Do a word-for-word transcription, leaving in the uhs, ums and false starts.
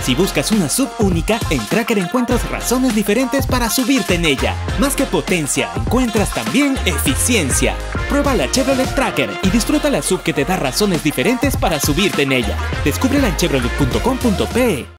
Si buscas una sub única, en Tracker encuentras razones diferentes para subirte en ella. Más que potencia, encuentras también eficiencia. Prueba la Chevrolet Tracker y disfruta la sub que te da razones diferentes para subirte en ella. Descúbrela en chevrolet punto com punto pe.